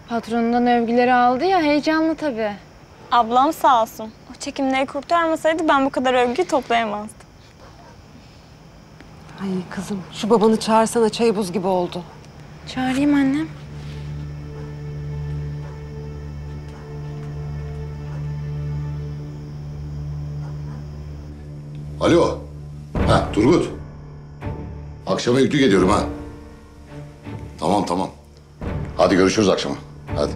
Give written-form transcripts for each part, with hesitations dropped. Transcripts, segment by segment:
Patronundan övgüleri aldı ya, heyecanlı tabii. Ablam sağ olsun. O çekimleri kurtarmasaydı ben bu kadar övgü toplayamazdım. Ay kızım, şu babanı çağırsana, çay buz gibi oldu. Çağırayım annem. Alo. Ha Turgut. Akşama yüklü geliyorum ha. Tamam tamam. Hadi görüşürüz akşama. Hadi.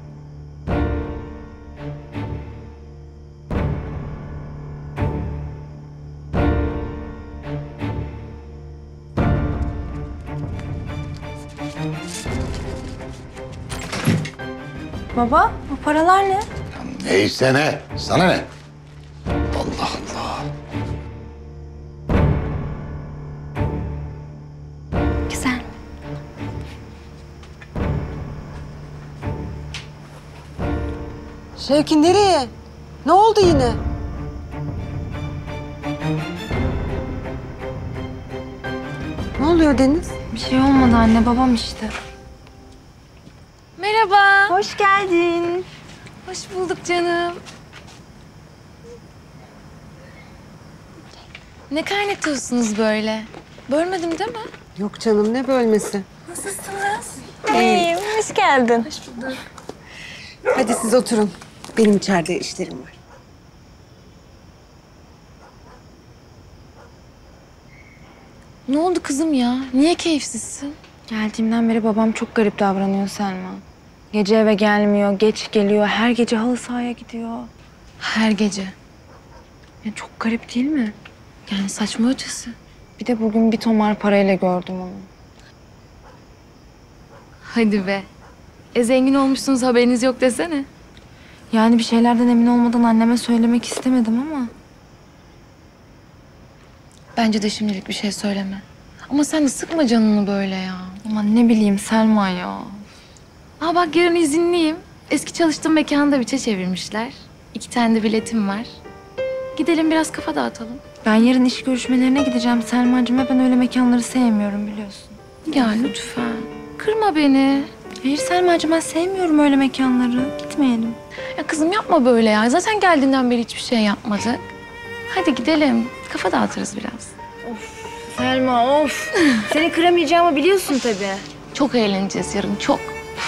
Baba, bu paralar ne? Neyse ne? Sana ne? Allah Allah. Güzel. Şevki nereye? Ne oldu yine? Ne oluyor Deniz? Bir şey olmadı anne, babam işte. Merhaba. Hoş geldin. Hoş bulduk canım. Ne kaynatıyorsunuz böyle? Bölmedim değil mi? Yok canım, ne bölmesi? Nasılsınız? İyiyim, hoş geldin. Hoş bulduk. Hadi siz oturun. Benim içeride işlerim var. Ne oldu kızım ya? Niye keyifsizsin? Geldiğimden beri babam çok garip davranıyor Selma. Gece eve gelmiyor, geç geliyor, her gece halı sahaya gidiyor. Her gece. Ya çok garip değil mi? Yani saçma ötesi. Bir de bugün bir tomar parayla gördüm onu. Hadi be. Zengin olmuşsunuz, haberiniz yok desene. Yani bir şeylerden emin olmadan anneme söylemek istemedim ama... Bence de şimdilik bir şey söyleme. Ama sen de sıkma canını böyle ya. Aman ne bileyim Selma ya. Aa bak, yarın izinliyim. Eski çalıştığım mekanda biçe çevirmişler. 2 tane de biletim var. Gidelim biraz kafa dağıtalım. Ben yarın iş görüşmelerine gideceğim Selmacığım. Ben öyle mekanları sevmiyorum biliyorsun. Ya lütfen. Kırma beni. Hayır Selmacığım, ben sevmiyorum öyle mekanları. Gitmeyelim. Ya kızım yapma böyle ya. Zaten geldiğinden beri hiçbir şey yapmadık. Hadi gidelim. Kafa dağıtırız biraz. Selma of. Seni kıramayacağımı biliyorsun tabii. Çok eğleneceğiz yarın, çok.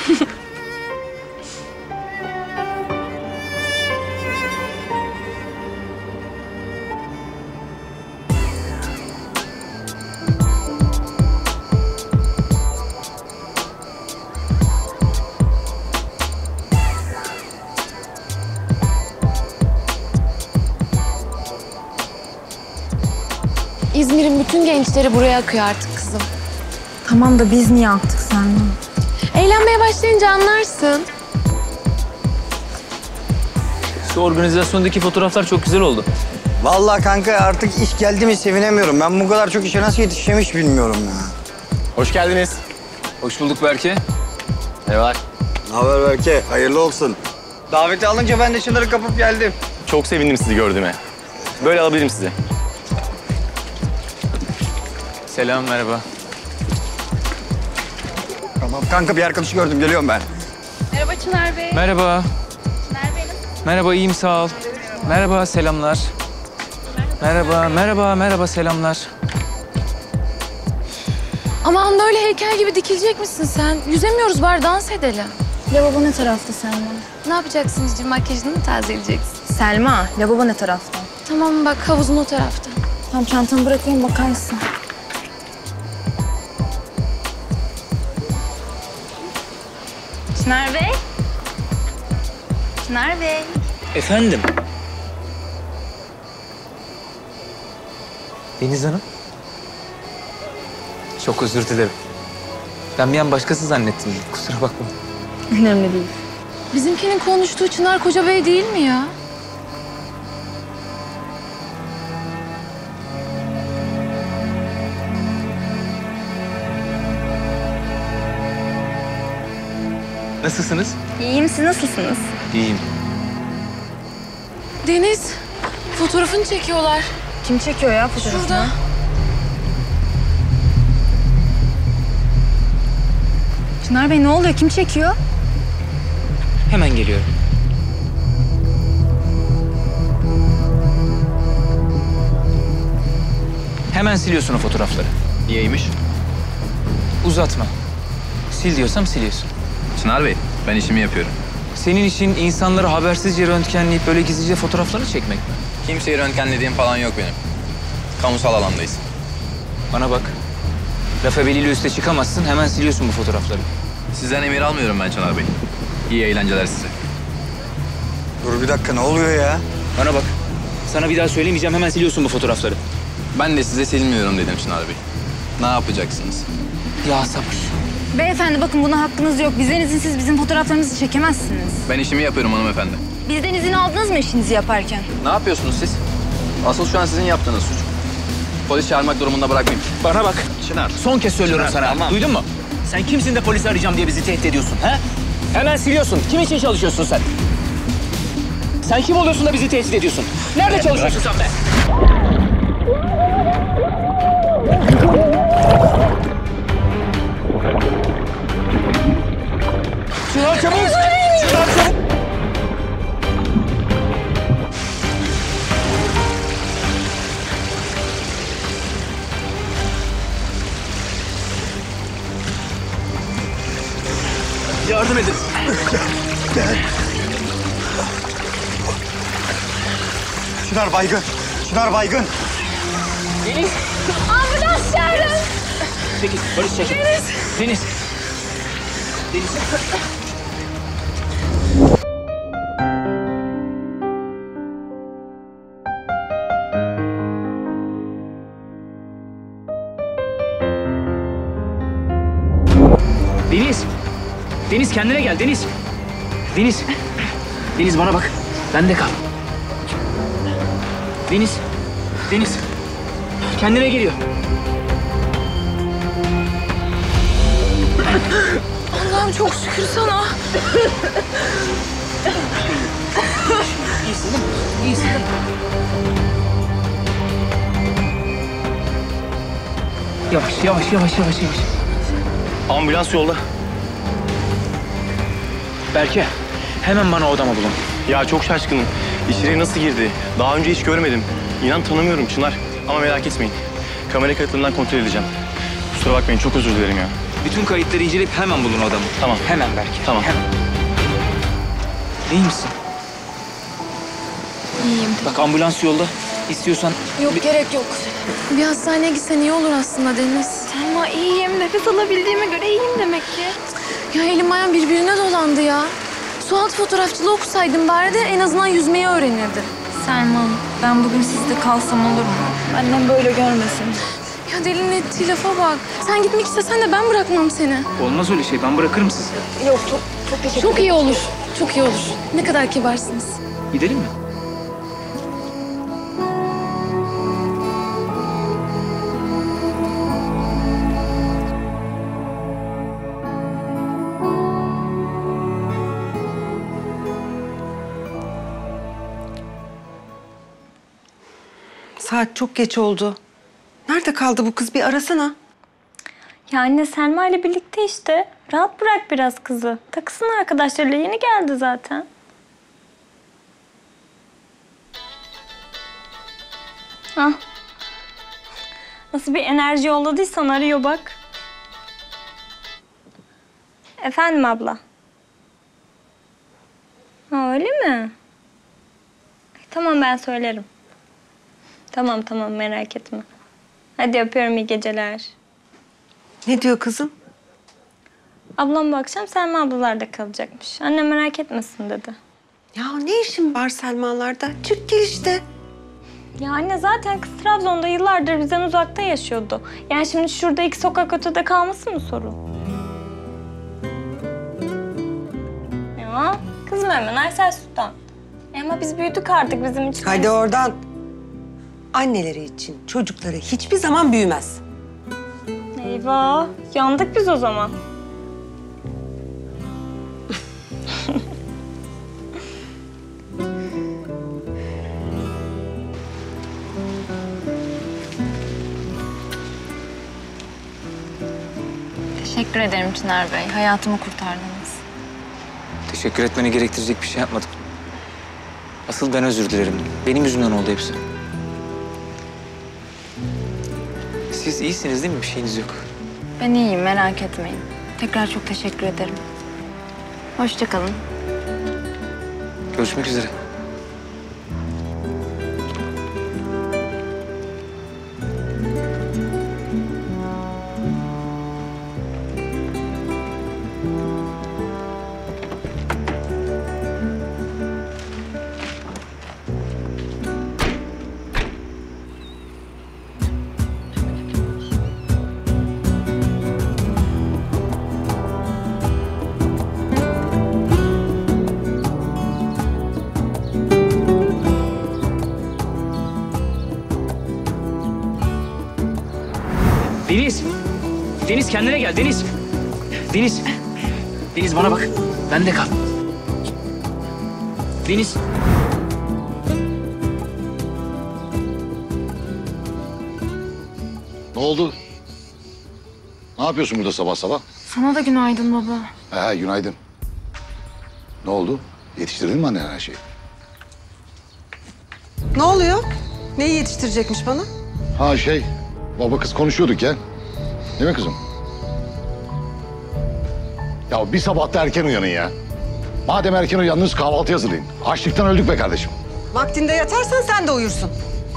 İzmir'in bütün gençleri buraya akıyor artık kızım. Tamam da biz niye attık Selma? Eğlenmeye başlayınca anlarsın. Şu organizasyondaki fotoğraflar çok güzel oldu. Vallahi kanka artık iş geldi mi sevinemiyorum. Ben bu kadar çok işe nasıl yetişeceğim hiç bilmiyorum ya. Hoş geldiniz. Hoş bulduk Berke. Merhabalar. Ne haber Berke? Hayırlı olsun. Daveti alınca ben de şunları kapıp geldim. Çok sevindim sizi gördüğüme. Böyle alabilirim sizi. Selam, merhaba. Tamam kanka, bir arkadaşı gördüm, geliyorum ben. Merhaba Çınar Bey. Merhaba. Merhaba, iyiyim sağ ol. Merhaba, selamlar. Merhaba, selamlar. Aman böyle heykel gibi dikilecek misin sen? Yüzemiyoruz, bari dans edelim. Lavabo ne tarafta Selma? Ne yapacaksın Cici? Makyajını mı tazeleyeceksin? Selma, lavabo ne tarafta? Tamam bak, havuzun o tarafta. Tamam çantamı bırakayım bakarsın. Çınar Bey. Çınar Bey. Efendim? Deniz Hanım. Çok özür dilerim. Ben bir an başkası zannettim. Kusura bakma. Önemli değil. Bizimkinin konuştuğu Çınar Koca Bey değil mi ya? Nasılsınız? İyiyim, siz nasılsınız? İyiyim. Deniz, fotoğrafını çekiyorlar. Kim çekiyor ya fotoğrafını? Şurada. Çınar Bey ne oluyor? Kim çekiyor? Hemen geliyorum. Hemen siliyorsun o fotoğrafları. Niyeymiş? Uzatma. Sil diyorsam siliyorsun. Çınar Bey, ben işimi yapıyorum. Senin için insanları habersizce röntgenleyip böyle gizlice fotoğraflarını çekmek mi? Kimseyi röntgenlediğim falan yok benim. Kamusal alandayız. Bana bak. Laf ebeliyle üste çıkamazsın, hemen siliyorsun bu fotoğrafları. Sizden emir almıyorum ben Çınar Bey. İyi eğlenceler size. Dur bir dakika, ne oluyor ya? Bana bak. Sana bir daha söylemeyeceğim, hemen siliyorsun bu fotoğrafları. Ben de size silmiyorum dedim Çınar Bey. Ne yapacaksınız? Ya sabır. Beyefendi bakın buna hakkınız yok. Bizden izinsiz bizim fotoğraflarımızı çekemezsiniz. Ben işimi yapıyorum hanımefendi. Bizden izin aldınız mı işinizi yaparken? Ne yapıyorsunuz siz? Asıl şu an sizin yaptığınız suç. Polis çağırmak durumunda bırakmayayım. Bana bak. Çınar. Son kez söylüyorum Çınar, sana. tamam. Duydun mu? Sen kimsin de polisi arayacağım diye bizi tehdit ediyorsun ha? Hemen siliyorsun. Kim için çalışıyorsun sen? Sen kim oluyorsun da bizi tehdit ediyorsun? Nerede çalışıyorsun sen be? Çınar çabuk! Çınar çabuk! Yardım edin. Çınar baygın. Çınar baygın. Deniz! Ambulans çağırın. Çekil, Barış çekil. Deniz! Deniz! Deniz! Deniz! Deniz kendine gel Deniz! Deniz! Deniz bana bak. Bende kal. Deniz! Deniz! Kendine geliyor. Allah'ım çok şükür sana. İyisin değil mi? İyisin değil mi? Yavaş, yavaş, yavaş, yavaş, yavaş. Ambulans yolda. Berke, hemen bana odama bulun. Ya çok şaşkınım. İçeriye nasıl girdi? Daha önce hiç görmedim. İnan tanımıyorum Çınar. Ama merak etmeyin. Kamera kayıtlarından kontrol edeceğim. Kusura bakmayın, çok özür dilerim ya. Bütün kayıtları inceleyip hemen bulun odamı. Tamam. Hemen Berke. Tamam. Hemen. İyi misin? İyiyim. Bak ambulans yolda. İstiyorsan... Yok gerek yok. Bir hastaneye gitsen iyi olur aslında Deniz. Selma iyiyim. Nefes alabildiğime göre iyiyim demek ki. Ya elim ayağım birbirine dolandı ya. Sualtı fotoğrafçılığı okusaydım bari de en azından yüzmeyi öğrenirdim. Selma ben bugün sizde kalsam olur mu? Annem böyle görmesin. Ya delinin ettiği lafa bak. Sen gitmek istesen de ben bırakmam seni. Olmaz öyle şey. Ben bırakırım sizi. Yok çok teşekkür ederim. Çok iyi olur. Çok iyi olur. Ne kadar kibarsınız. Gidelim mi? Saat çok geç oldu. Nerede kaldı bu kız? Bir arasana. Ya anne Selma ile birlikte işte. Rahat bırak biraz kızı. Takılsın arkadaşlarıyla, yeni geldi zaten. Hah. Nasıl bir enerji yolladıysan arıyor bak. Efendim abla. Ha öyle mi? Tamam ben söylerim. Tamam tamam merak etme. Hadi öpüyorum, iyi geceler. Ne diyor kızım? Ablam bu akşam Selma ablalarda kalacakmış. Annem merak etmesin dedi. Ya ne işin var Selmalarda? Çık gel işte. Ya anne zaten kız Trabzon'da yıllardır bizden uzakta yaşıyordu. Yani şimdi şurada 2 sokak ötede kalması mı sorun? Ya kızım hemen Aysel Sultan. Ama biz büyüdük artık, bizim için. Hadi oradan. Anneleri için çocukları hiçbir zaman büyümez. Eyvah, yandık biz o zaman. Teşekkür ederim Çınar Bey. Hayatımı kurtardınız. Teşekkür etmeni gerektirecek bir şey yapmadım. Asıl ben özür dilerim. Benim yüzümden oldu hepsi. Siz iyisiniz değil mi? Bir şeyiniz yok. Ben iyiyim, merak etmeyin. Tekrar çok teşekkür ederim. Hoşça kalın. Görüşmek üzere. Deniz! Deniz kendine gel Deniz! Deniz! Deniz bana bak. Bende kal. Deniz! Ne oldu? Ne yapıyorsun burada sabah sabah? Sana da günaydın baba. Günaydın. Ne oldu? Yetiştirdin mi annen her şeyi? Ne oluyor? Neyi yetiştirecekmiş bana? Baba kız konuşuyorduk ya. Değil mi kızım? Ya bir sabah da erken uyanın ya. Madem erken uyandınız kahvaltı hazırlayın. Açlıktan öldük be kardeşim. Vaktinde yatarsan sen de uyursun.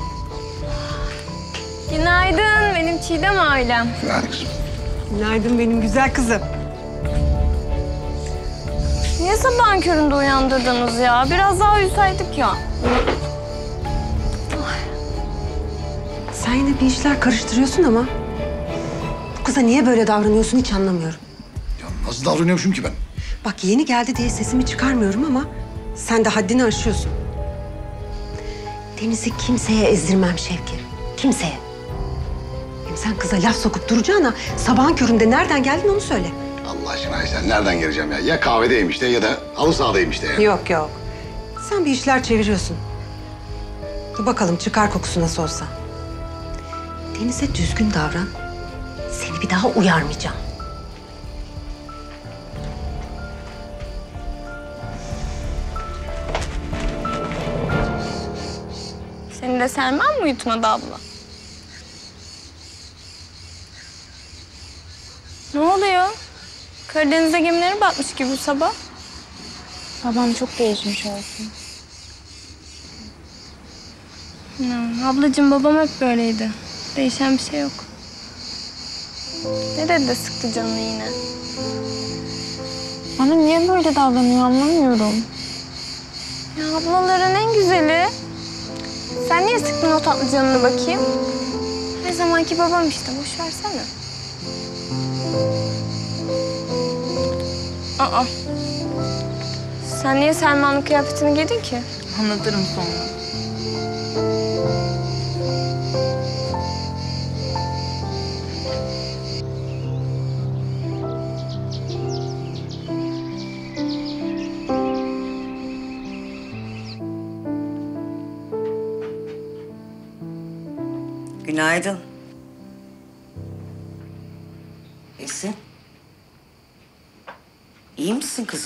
Günaydın, benim Çiğdem ailem. Yani kızım. Günaydın benim güzel kızım. Niye sabahın köründe uyandırdınız ya? Biraz daha uyusaydık ya. Sen yine bir işler karıştırıyorsun ama... Bu kıza niye böyle davranıyorsun hiç anlamıyorum. Ya nasıl davranıyormuşum ki ben? Bak yeni geldi diye sesimi çıkarmıyorum ama... Sen de haddini aşıyorsun. Deniz'i kimseye ezdirmem Şevki. Kimseye. Hem sen kıza laf sokup duracağına... Sabahın köründe nereden geldin onu söyle. Allah aşkına sen nereden geleceğim ya? Ya kahvedeymiş de ya da halı sahadaymış de ya. Yok yok. Sen bir işler çeviriyorsun. Dur bakalım çıkar kokusu nasıl olsa. Deniz'e düzgün davran. Seni bir daha uyarmayacağım. Seni de Selman mı uyutmadı abla? Ne oluyor? Karadeniz'de gemileri batmış gibi bu sabah. Babam çok değişmiş olsun. Ablacığım babam hep böyleydi. Değişen bir şey yok. Ne dedi de sıktı canını yine? Bana niye böyle davranıyor anlamıyorum. Ya ablaların en güzeli. Sen niye sıktın o tatlı canını bakayım? Her zamanki babam işte, boş versene. Aa. Sen niye Selma'nın kıyafetini giydin ki? Anlatırım sonra. Günaydın. Esin. İyi misin kızım?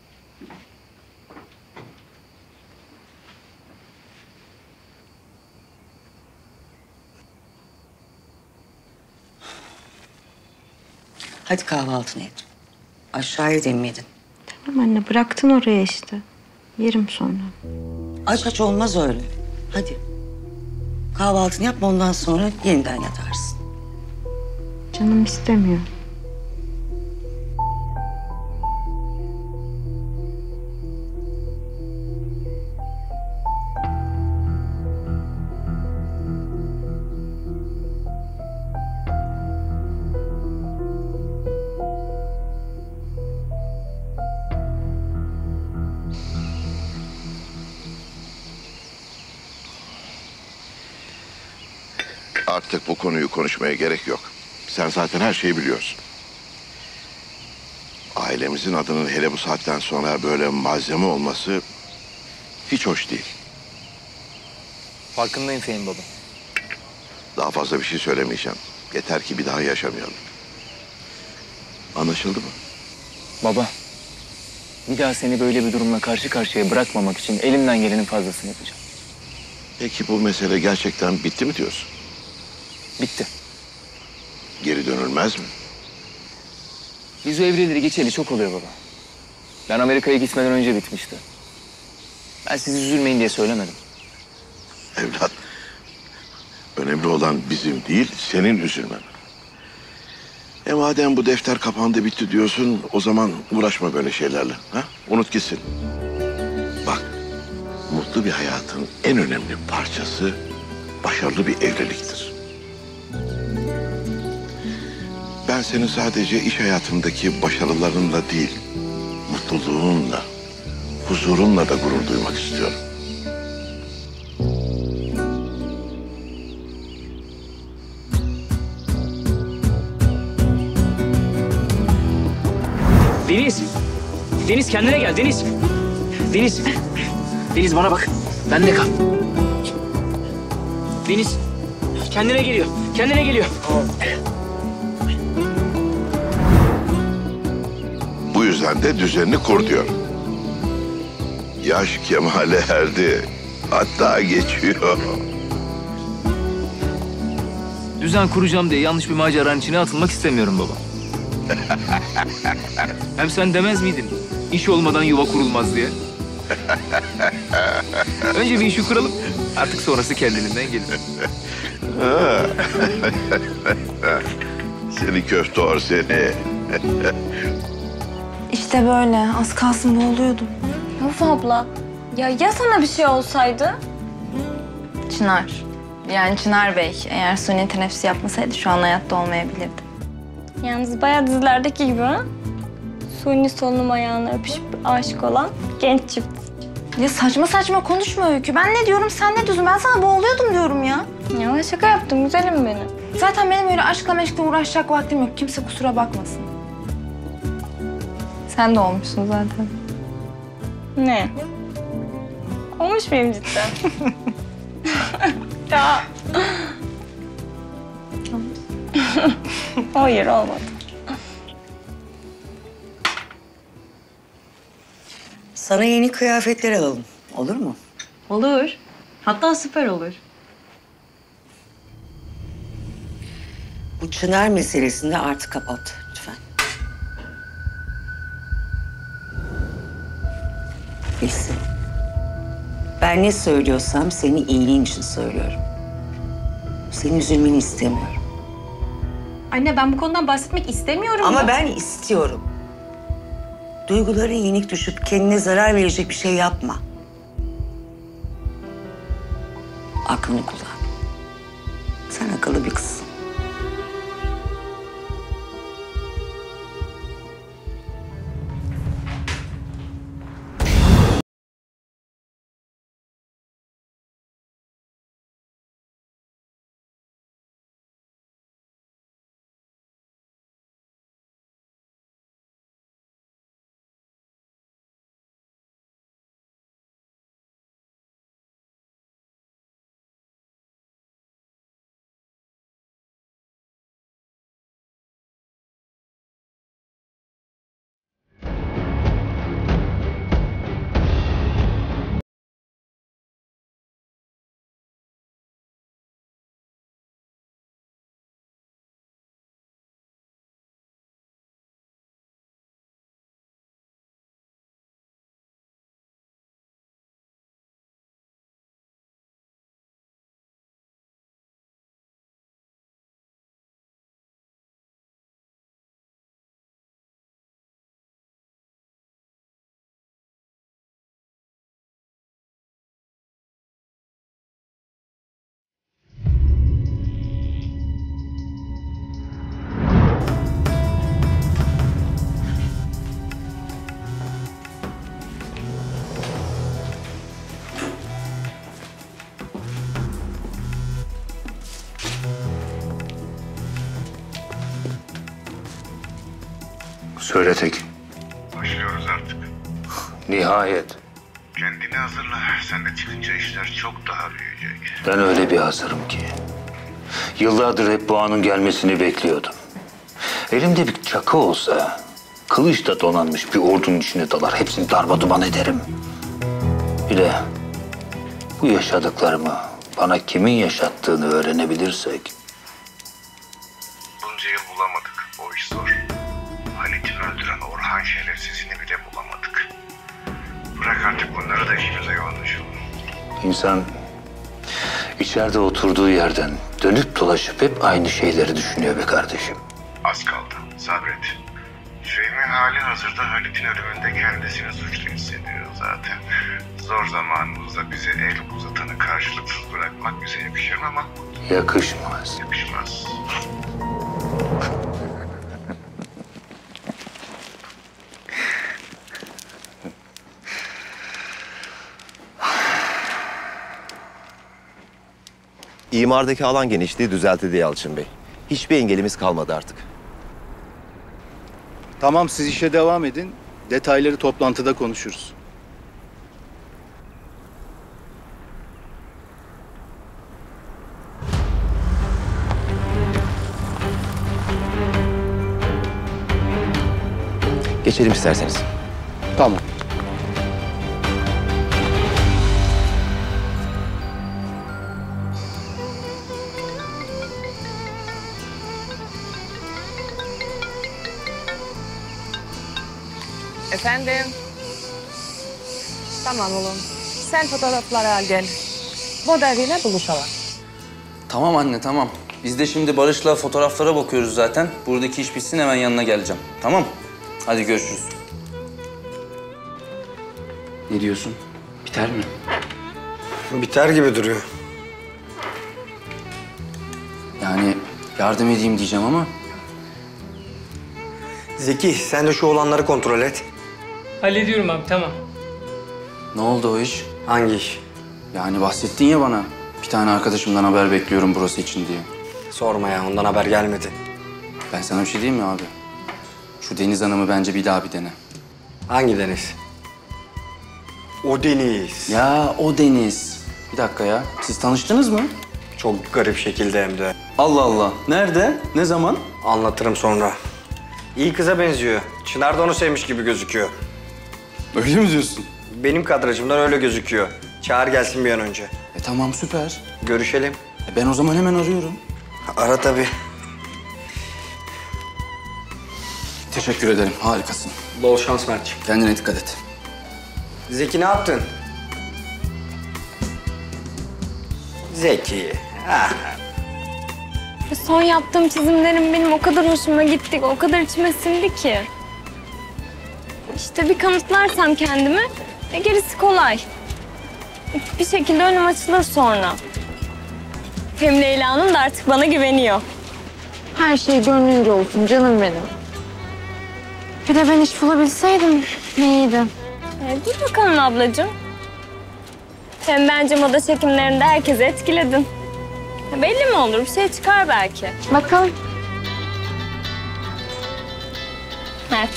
Hadi kahvaltını et. Aşağıya demledin. Tamam anne bıraktın oraya işte. Yerim sonra. Aç olmaz öyle. Hadi. Kahvaltını yap ondan sonra yeniden yatarsın. Canım istemiyor. Artık bu konuyu konuşmaya gerek yok. Sen zaten her şeyi biliyorsun. Ailemizin adının hele bu saatten sonra böyle malzeme olması hiç hoş değil. Farkındayım Fehmi baba. Daha fazla bir şey söylemeyeceğim. Yeter ki bir daha yaşamayalım. Anlaşıldı mı? Baba, Bir daha seni böyle bir durumla karşı karşıya bırakmamak için elimden gelenin fazlasını yapacağım. Peki bu mesele gerçekten bitti mi diyorsun? Bitti. Geri dönülmez mi? Biz o evreleri geçeli çok oluyor baba. Ben Amerika'ya gitmeden önce bitmişti. Ben sizi üzülmeyin diye söylemedim. Evlat, önemli olan bizim değil, senin üzülmen. Madem bu defter kapandı bitti diyorsun, o zaman uğraşma böyle şeylerle. Ha? Unut gitsin. Bak, mutlu bir hayatın en önemli parçası başarılı bir evliliktir. Ben senin sadece iş hayatındaki başarılarınla değil, mutluluğunla, huzurunla da gurur duymak istiyorum. Deniz! Deniz kendine gel Deniz! Deniz! Deniz bana bak. Bende kal. Deniz kendine geliyor. Kendine geliyor. Bu yüzden de düzenini kur diyor. Yaş kemale erdi. Hatta geçiyor. Düzen kuracağım diye yanlış bir maceranın içine atılmak istemiyorum baba. Hem sen demez miydin? İş olmadan yuva kurulmaz diye. Önce bir işi kuralım. Artık sonrası kendiliğinden gelir. Seni köftor seni. İşte böyle. Az kalsın boğuluyordum. Of abla. Ya sana bir şey olsaydı? Çınar. Yani Çınar Bey eğer suni teneffüs yapmasaydı şu an hayatta olmayabilirdi. Yalnız bayağı dizilerdeki gibi ha? Suni solunum ayağına öpüşüp aşık olan genç çift. Ya saçma saçma konuşma Öykü. Ben ne diyorum sen ne diyorsun? Ben sana boğuluyordum diyorum ya. Ya şaka yaptım güzelim benim. Zaten benim öyle aşkla meşkle uğraşacak vaktim yok. Kimse kusura bakmasın. Sen de olmuşsun zaten. Ne? Olmuş muyum cidden? Ya. Hayır olmadı. Sana yeni kıyafetler alalım. Olur mu? Olur. Hatta süper olur. Bu Çınar meselesini de artık kapat lütfen. Bilsin. Ben ne söylüyorsam senin iyiliğin için söylüyorum. Senin üzülmeni istemiyorum. Anne ben bu konudan bahsetmek istemiyorum. Ama ben istiyorum. Duyguların yenik düşüp kendine zarar verecek bir şey yapma. Aklını kullan. Sen akıllı bir kızsın. Söyle Tekin. Başlıyoruz artık. Nihayet. Kendini hazırla. Sen de çıkınca işler çok daha büyüyecek. Ben öyle bir hazırım ki. Yıllardır hep bu anın gelmesini bekliyordum. Elimde bir çakı olsa Kılıçla donanmış bir ordunun içine dalar. Hepsini darmaduman ederim. Bir de bu yaşadıklarımı bana kimin yaşattığını öğrenebilirsek... Bunca yıl bulamadık. O iş zor. Halit'ini öldüren Orhan şerefsizini bile bulamadık. Bırak artık bunları da işimize yoğunlaşalım. İnsan içeride oturduğu yerden dönüp dolaşıp hep aynı şeyleri düşünüyor be kardeşim. Az kaldı. Sabret. Fehmi hali hazırda Halit'in ölümünde kendisini suçlu hissediyor zaten. Zor zamanımızda bize el uzatanı karşılıksız bırakmak bize yakışır ama... Yakışmaz. Yakışmaz. İmardaki alan genişliği düzeltildi Yalçın Bey. Hiçbir engelimiz kalmadı artık. Tamam, siz işe devam edin. Detayları toplantıda konuşuruz. Geçelim isterseniz. Tamam. Efendim? Tamam oğlum. Sen fotoğrafları al gel. Moda evine buluşalım. Tamam anne, tamam. Biz de şimdi Barış'la fotoğraflara bakıyoruz zaten. Buradaki iş bitsin, hemen yanına geleceğim. Tamam? Hadi görüşürüz. Ne diyorsun? Biter mi? Biter gibi duruyor. Yani yardım edeyim diyeceğim ama... Zeki, sen de şu olanları kontrol et. Hallediyorum abi, tamam. Ne oldu o iş? Hangi iş? Yani bahsettin ya bana. Bir tane arkadaşımdan haber bekliyorum burası için diye. Sorma ya, ondan haber gelmedi. Ben sana bir şey diyeyim mi abi? Şu Deniz Hanım'ı bence bir daha bir dene. Hangi Deniz? O Deniz. Ya o Deniz. Bir dakika ya. Siz tanıştınız mı? Çok garip şekilde hem de. Allah Allah. Nerede? Ne zaman? Anlatırım sonra. İyi kıza benziyor. Çınar da onu sevmiş gibi gözüküyor. Öyle mi diyorsun? Benim kadrajımdan öyle gözüküyor. Çağır gelsin bir an önce. Tamam, süper. Görüşelim. Ben o zaman hemen arıyorum. Ara tabii. Teşekkür ederim. Harikasın. Bol şans Mert'ciğim. Kendine dikkat et. Zeki ne yaptın? Zeki. Ah. Son yaptığım çizimlerim benim o kadar hoşuma gitti, o kadar içime sindi ki. İşte bir kanıtlarsam kendimi, gerisi kolay. Bir şekilde önüm açılır sonra. Hem Leyla Hanım da artık bana güveniyor. Her şey gönlünce olsun canım benim. Bir de ben iş bulabilseydim iyiydi. Dur bakalım ablacığım. Hem bence moda çekimlerinde herkesi etkiledin. Belli mi olur? Bir şey çıkar belki. Bakalım. Mert.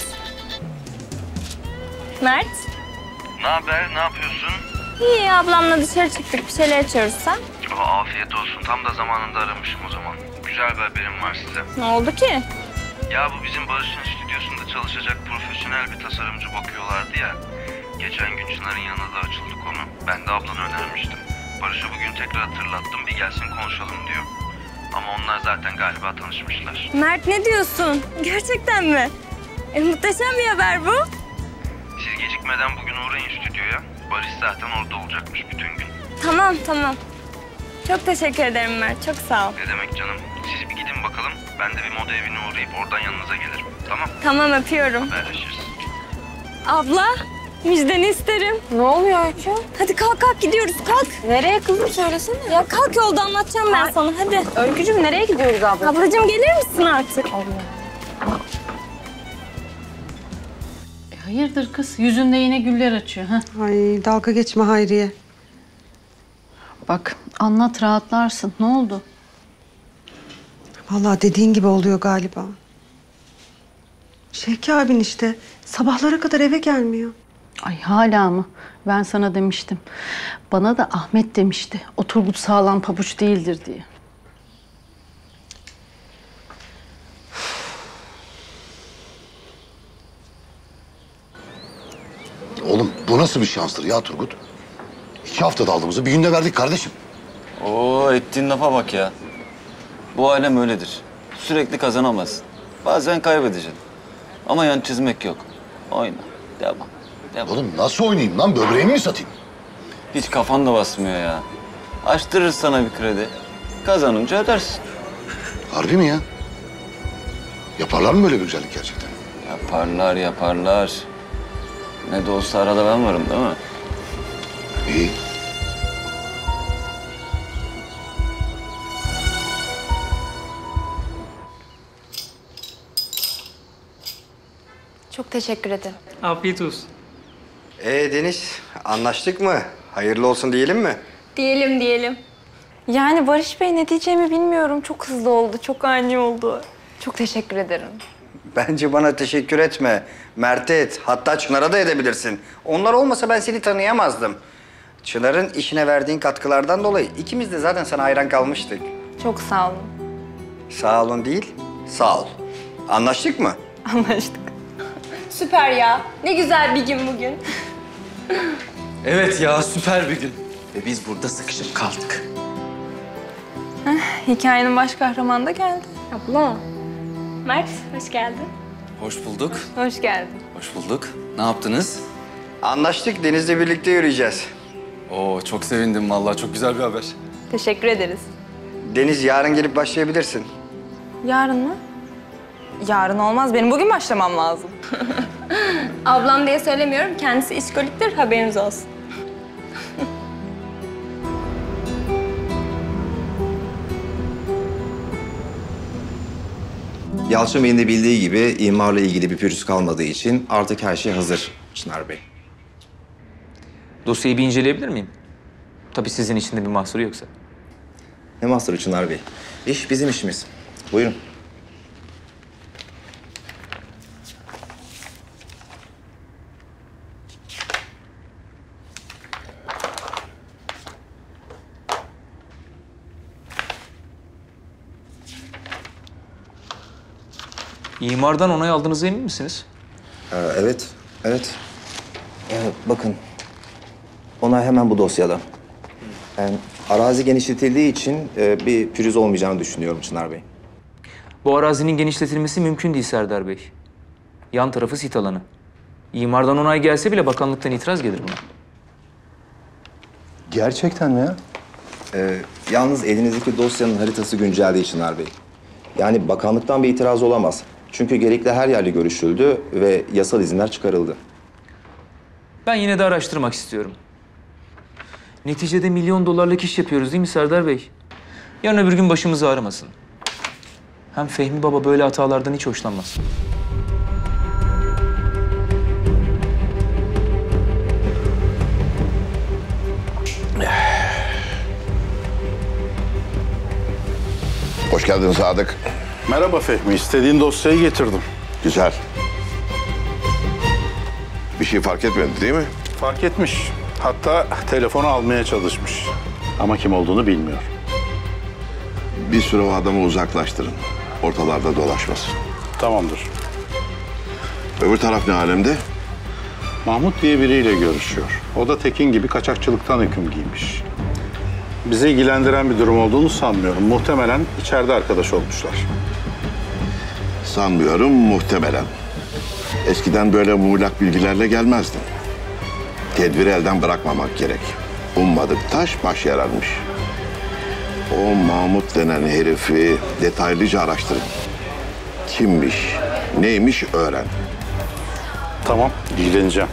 Mert. Ne haber? Ne yapıyorsun? İyi, ablamla dışarı çıktık. Bir şeyler içiyoruz sen. Afiyet olsun. Tam da zamanında aramışım o zaman. Güzel bir haberim var size. Ne oldu ki? Ya bu bizim Barış'ın stüdyosunda çalışacak profesyonel bir tasarımcı bakıyorlardı ya. Geçen gün Çınar'ın yanına da açıldı konu. Ben de ablanı önermiştim. Barış'a bugün tekrar hatırlattım. Bir gelsin konuşalım diyor. Ama onlar zaten galiba tanışmışlar. Mert, ne diyorsun? Gerçekten mi? Muhteşem bir haber bu. Siz gecikmeden bugün uğrayın stüdyoya. Barış zaten orada olacakmış bütün gün. Tamam, tamam. Çok teşekkür ederim Mert. Çok sağ ol. Ne demek canım? Siz bir gidin bakalım. Ben de bir moda evine uğrayıp oradan yanınıza gelirim. Tamam? Tamam, öpüyorum. Haberleşiriz. Abla, müjdeni isterim. Ne oluyor Öykü? Hadi kalk gidiyoruz, kalk. Nereye kızım söylesene. Ya kalk, yolda anlatacağım ben sana, hadi. Öykücüğüm nereye gidiyoruz abla? Ablacığım gelir misin artık? Hayırdır kız? Yüzünde yine güller açıyor. Ha? Ay dalga geçme Hayriye. Bak anlat, rahatlarsın. Ne oldu? Vallahi dediğin gibi oluyor galiba. Şevki abin işte sabahlara kadar eve gelmiyor. Ay hala mı? Ben sana demiştim. Bana da Ahmet demişti. O Turgut sağlam pabuç değildir diye. Oğlum bu nasıl bir şanstır ya Turgut? 2 haftada aldığımızı bir günde verdik kardeşim. Oo, ettiğin lafa bak ya. Bu alem öyledir. Sürekli kazanamazsın. Bazen kaybedeceksin. Ama yan çizmek yok. Oyna. Devam. Oğlum nasıl oynayayım lan? Böbreğimi mi satayım? Hiç kafan da basmıyor ya. Açtırır sana bir kredi. Kazanınca ödersin. Harbi mi ya? Yaparlar mı böyle bir güzellik gerçekten? Yaparlar, yaparlar. Ne de olsa arada ben varım değil mi? İyi. Çok teşekkür ederim. Afiyet olsun. Deniz, anlaştık mı? Hayırlı olsun diyelim mi? Diyelim diyelim. Yani Barış Bey ne diyeceğimi bilmiyorum. Çok hızlı oldu, çok ani oldu. Çok teşekkür ederim. Bence bana teşekkür etme. Mert'e et. Hatta Çınar'a da edebilirsin. Onlar olmasa ben seni tanıyamazdım. Çınar'ın işine verdiğin katkılardan dolayı ikimiz de zaten sana hayran kalmıştık. Çok sağ olun. Sağ olun değil, sağ ol. Anlaştık mı? Anlaştık. Süper ya. Ne güzel bir gün bugün. Evet ya, süper bir gün. Ve biz burada sıkışıp kaldık. Hikayenin baş kahramanı da geldi. Abla. Mert, hoş geldin. Hoş bulduk. Hoş geldin. Hoş bulduk. Ne yaptınız? Anlaştık, Deniz'le birlikte yürüyeceğiz. Oo, çok sevindim vallahi. Çok güzel bir haber. Teşekkür ederiz. Deniz, yarın gelip başlayabilirsin. Yarın mı? Yarın olmaz. Benim bugün başlamam lazım. Ablam diye söylemiyorum. Kendisi işkoliktir. Haberiniz olsun. Yalçın Bey'in de bildiği gibi imarla ilgili bir pürüz kalmadığı için artık her şey hazır Çınar Bey. Dosyayı bir inceleyebilir miyim? Tabii sizin için de bir mahsuru yoksa. Ne mahsuru Çınar Bey? İş bizim işimiz. Buyurun. İmardan onay aldığınıza emin misiniz? Evet, evet. Bakın, onay hemen bu dosyada. Arazi genişletildiği için bir pürüz olmayacağını düşünüyorum Çınar Bey. Bu arazinin genişletilmesi mümkün değil Serdar Bey. Yan tarafı sit alanı. İmardan onay gelse bile bakanlıktan itiraz gelir buna. Gerçekten mi ya? Yalnız elinizdeki dosyanın haritası güncel değil Çınar Bey. Yani bakanlıktan bir itiraz olamaz. Çünkü gerekli her yerle görüşüldü ve yasal izinler çıkarıldı. Ben yine de araştırmak istiyorum. Neticede milyon dolarlık iş yapıyoruz değil mi Serdar Bey? Yarın öbür gün başımızı ağrımasın. Hem Fehmi Baba böyle hatalardan hiç hoşlanmaz. Hoş geldin Sadık. Merhaba Fehmi, istediğin dosyayı getirdim. Güzel. Bir şey fark etmedi değil mi? Fark etmiş. Hatta telefonu almaya çalışmış. Ama kim olduğunu bilmiyor. Bir süre o adamı uzaklaştırın. Ortalarda dolaşmasın. Tamamdır. Öbür taraf ne alemde? Mahmut diye biriyle görüşüyor. O da Tekin gibi kaçakçılıktan hüküm giymiş. Bizi ilgilendiren bir durum olduğunu sanmıyorum. Muhtemelen içeride arkadaş olmuşlar. Sanmıyorum, muhtemelen. Eskiden böyle muğlak bilgilerle gelmezdin. Tedbiri elden bırakmamak gerek. Ummadık taş baş yararmış. O Mahmut denen herifi detaylıca araştırın. Kimmiş, neymiş öğren. Tamam, ilgileneceğim.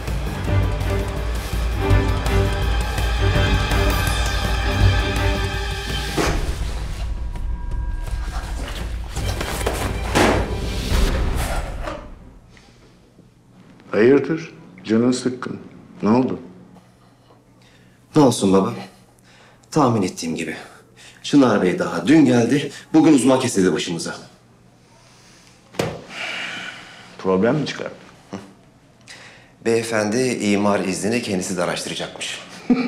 Hayırdır? Canın sıkkın. Ne oldu? Ne olsun baba? Tahmin ettiğim gibi. Çınar Bey daha dün geldi, bugün uzman kesildi başımıza. Problem mi çıkar? Beyefendi imar iznini kendisi de araştıracakmış.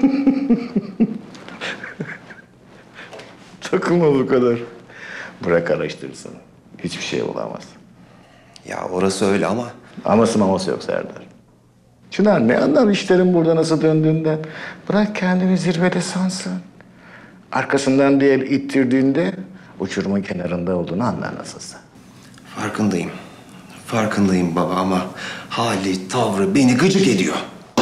Takılma bu kadar. Bırak araştırsın. Hiçbir şey olamaz. Ya orası öyle ama... Aması maması yok Serdar. Çınar ne anlar işlerin burada nasıl döndüğünden. Bırak kendini zirvede sansın. Arkasından bir el ittirdiğinde uçurumun kenarında olduğunu anlar nasılsa. Farkındayım. Farkındayım baba ama hali, tavrı beni gıcık ediyor.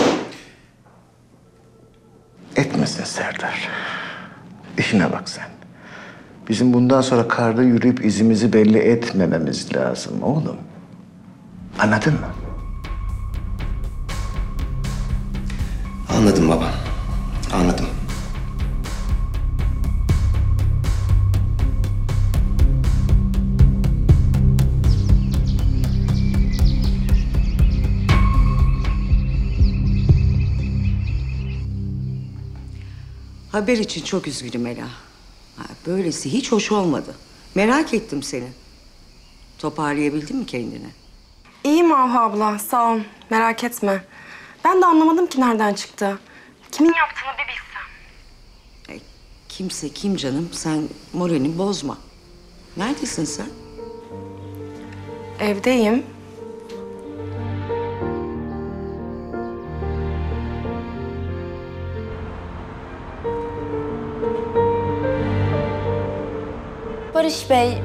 Etmesin Serdar. İşine bak sen. Bizim bundan sonra karda yürüyüp izimizi belli etmememiz lazım oğlum. Anladın mı? Anladım baba. Anladım. Haber için çok üzgünüm Ela. Böylesi hiç hoş olmadı. Merak ettim seni. Toparlayabildin mi kendini? İyiyim Ahu abla, sağ ol. Merak etme. Ben de anlamadım ki nereden çıktı. Kimin yaptığını bir bilsem. Kimse kim canım? Sen moralini bozma. Neredesin sen? Evdeyim. Barış Bey,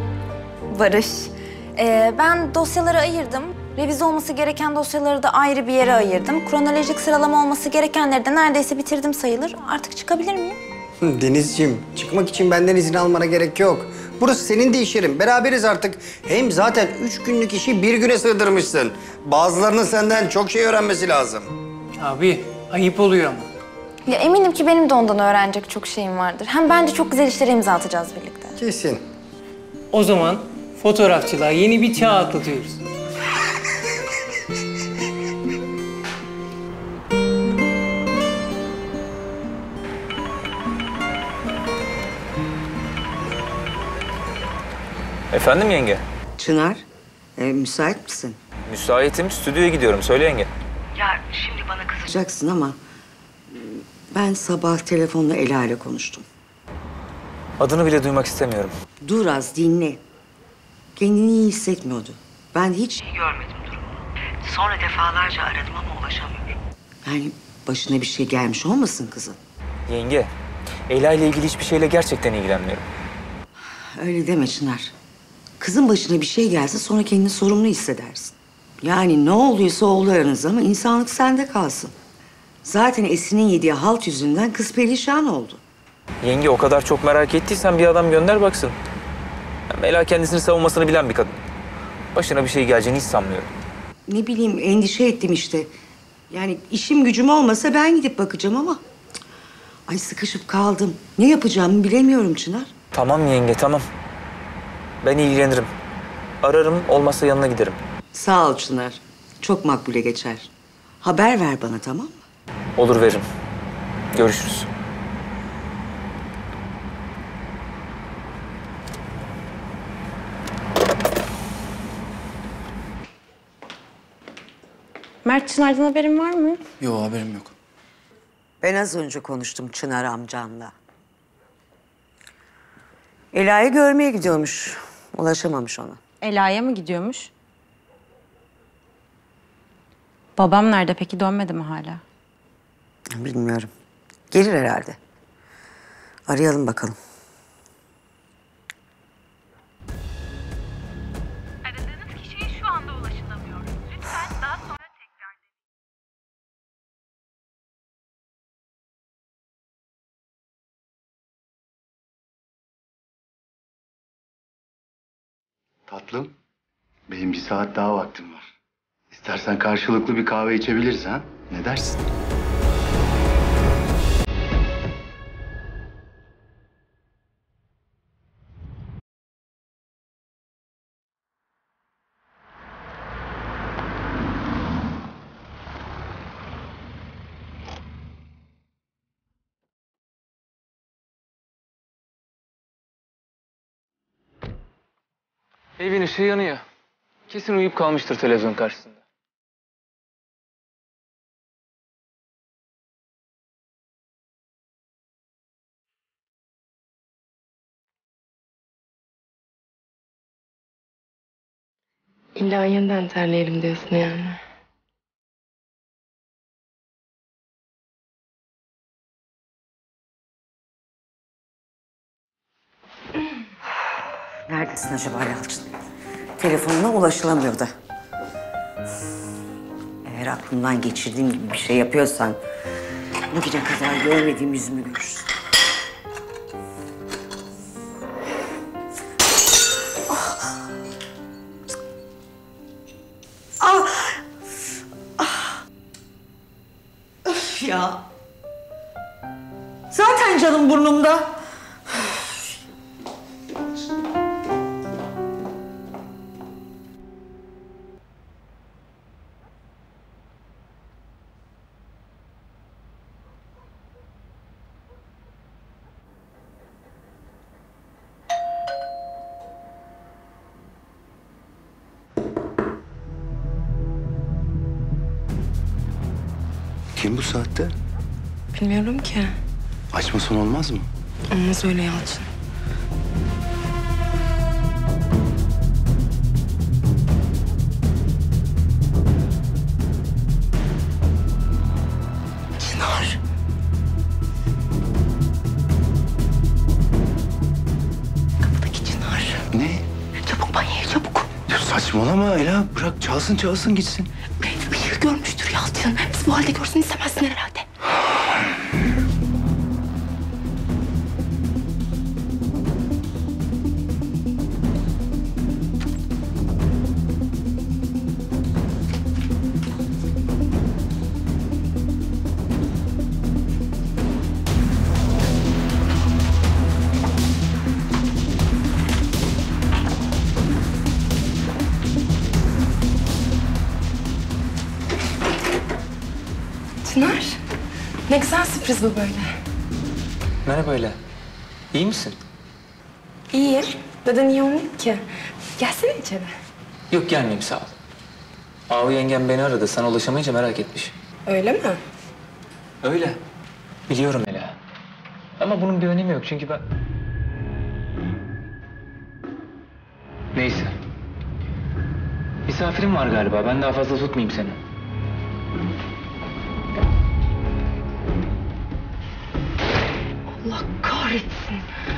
ben dosyaları ayırdım. Revize olması gereken dosyaları da ayrı bir yere ayırdım. Kronolojik sıralama olması gerekenleri de neredeyse bitirdim sayılır. Artık çıkabilir miyim? Denizciğim, çıkmak için benden izin almana gerek yok. Burası senin de iş yerin. Beraberiz artık. Hem zaten 3 günlük işi bir güne sığdırmışsın. Bazılarının senden çok şey öğrenmesi lazım. Abi ayıp oluyor ama. Ya eminim ki benim de ondan öğrenecek çok şeyim vardır. Hem bence çok güzel işlere imza atacağız birlikte. Kesin. O zaman fotoğrafçılığa yeni bir çağ atlatıyoruz. Efendim yenge? Çınar, müsait misin? Müsaitim, stüdyoya gidiyorum. Söyle yenge. Ya şimdi bana kızacaksın ama... Ben sabah telefonla Ela ile konuştum. Adını bile duymak istemiyorum. Dur az dinle. Kendini iyi hissetmiyordu. Ben hiç iyi görmedim durumunu. Sonra defalarca aradım ama ulaşamıyorum. Yani başına bir şey gelmiş olmasın kızın? Yenge, Ela ile ilgili hiçbir şeyle gerçekten ilgilenmiyorum. Öyle deme Çınar. Kızın başına bir şey gelse sonra kendini sorumlu hissedersin. Yani ne oluyorsa oldu aranızda ama insanlık sende kalsın. Zaten Esin'in yediği halt yüzünden kız perişan oldu. Yenge o kadar çok merak ettiysen bir adam gönder baksın. Yani Ela kendisini savunmasını bilen bir kadın. Başına bir şey geleceğini hiç sanmıyorum. Ne bileyim endişe ettim işte. Yani işim gücüm olmasa ben gidip bakacağım ama... cık, ay sıkışıp kaldım. Ne yapacağımı bilemiyorum Çınar. Tamam yenge, tamam. Ben ilgilenirim. Ararım, olmazsa yanına giderim. Sağ ol Çınar. Çok makbule geçer. Haber ver bana, tamam mı? Olur, veririm. Görüşürüz. Mert, Çınar'dan haberin var mı? Yok, haberim yok. Ben az önce konuştum Çınar amcanla. Ela'yı görmeye gidiyormuş. Ulaşamamış ona. Ela'ya mı gidiyormuş? Babam nerede peki? Dönmedi mi hala? Bilmiyorum. Gelir herhalde. Arayalım bakalım. Aradığınız kişiye şu anda ulaşılamıyor. Lütfen daha sonra tekrar deneyin. Tatlım, benim bir saat daha vaktim var. İstersen karşılıklı bir kahve içebiliriz ha? Ne dersin? Evin ışığı yanıyor. Kesin uyuyup kalmıştır televizyon karşısında. İlla yeniden terleyelim diyorsun yani. Neredesin acaba Yalçın? Telefonuna ulaşılamıyor da. Eğer aklımdan geçirdiğim gibi bir şey yapıyorsan... bugüne kadar görmediğim yüzümü görürsün. Öf ya. Zaten canım burnumda. Kim bu saatte? Bilmiyorum ki. Açmasan olmaz mı? Olmaz öyle Yalçın. Çınar. Kapıdaki Çınar. Ne? Çabuk banyoya çabuk. Ya saçmalama Ela. Bırak çalsın gitsin. Işığı görmüştür Yalçın. Biz bu halde görsün istemezsin herhalde. Çınar, ne güzel sürpriz bu böyle. Merhaba Ela. İyi misin? İyiyim. Neden iyi olmayayım ki? Gelsene içeri. Yok gelmeyeyim sağ ol. Ahu yengem beni aradı. Sana ulaşamayınca merak etmiş. Öyle mi? Öyle. Biliyorum Ela. Ama bunun bir önemi yok çünkü ben... Neyse. Misafirim var galiba. Ben daha fazla tutmayayım seni. Allah kahretsin.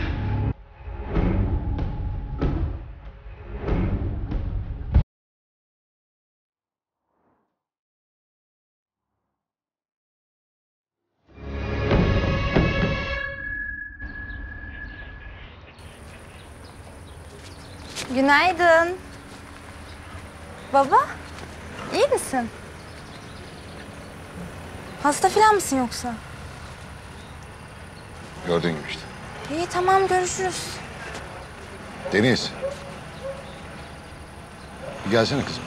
Günaydın. Baba, iyi misin? Hasta falan mısın yoksa? Gördüğün gibi işte. İyi, tamam, görüşürüz. Deniz. Bir gelsene kızım.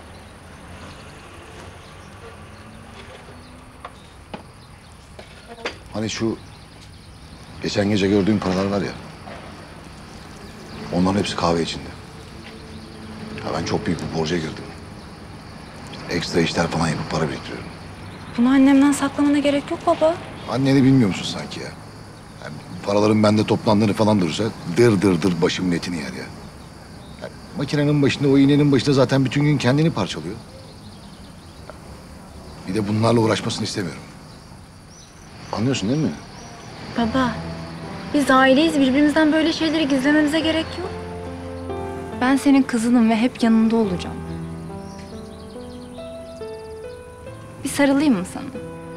Hani şu geçen gece gördüğüm paralar var ya. Onların hepsi kahve içinde. Ya ben çok büyük bir borca girdim. Ekstra işler falan yapıp para biriktiriyorum. Bunu annemden saklamana gerek yok baba. Anneni bilmiyor musun sanki ya? Yani paraların bende toplandığını falan durursa dır dır dır başımın etini yer ya. Yani makinenin başında, o iğnenin başında zaten bütün gün kendini parçalıyor. Bir de bunlarla uğraşmasını istemiyorum. Anlıyorsun değil mi? Baba, biz aileyiz. Birbirimizden böyle şeyleri gizlememize gerek yok. Ben senin kızınım ve hep yanında olacağım. Bir sarılayım mı sana?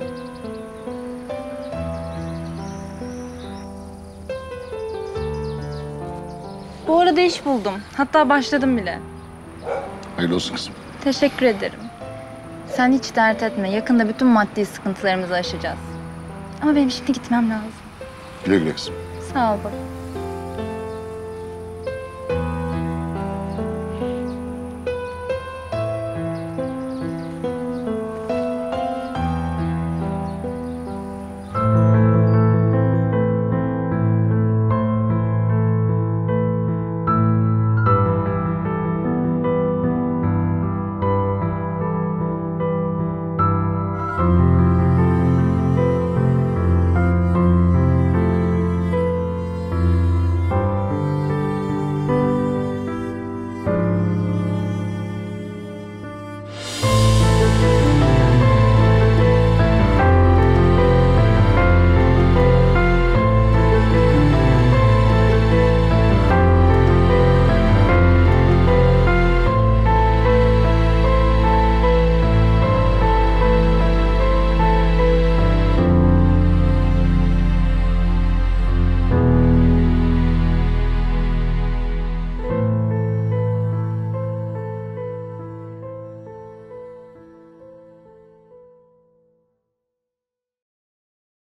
Bu arada iş buldum. Hatta başladım bile. Hayırlı olsun kızım. Teşekkür ederim. Sen hiç dert etme. Yakında bütün maddi sıkıntılarımızı aşacağız. Ama benim şimdi gitmem lazım. Güle güle kızım. Sağ ol baba.